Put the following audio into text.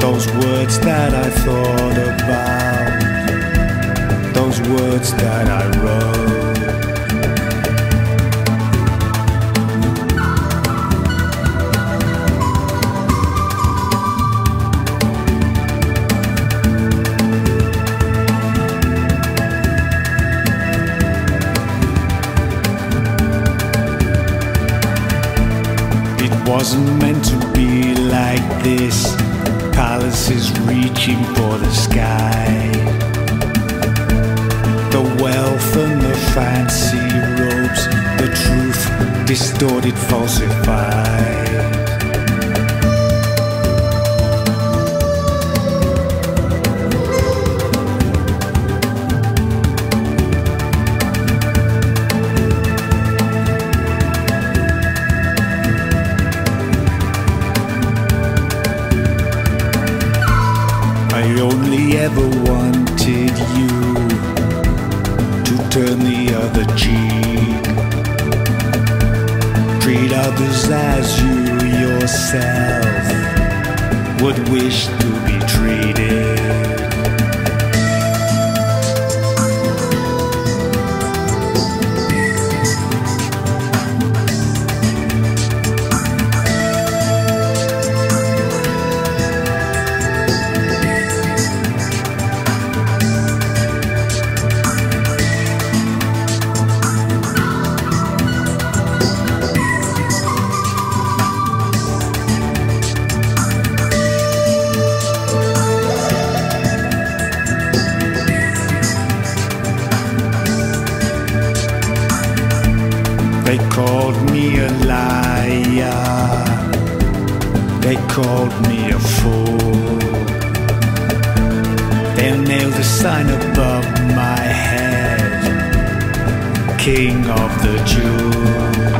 those words that I thought about, those words that I wrote. It wasn't meant to be like this. Palaces reaching for the sky, the wealth and the fancy robes, the truth distorted, falsified. I only ever wanted you to turn the other cheek, treat others as you yourself would wish to be treated. They called me a liar, they called me a fool. They'll nail the sign above my head, King of the Jews.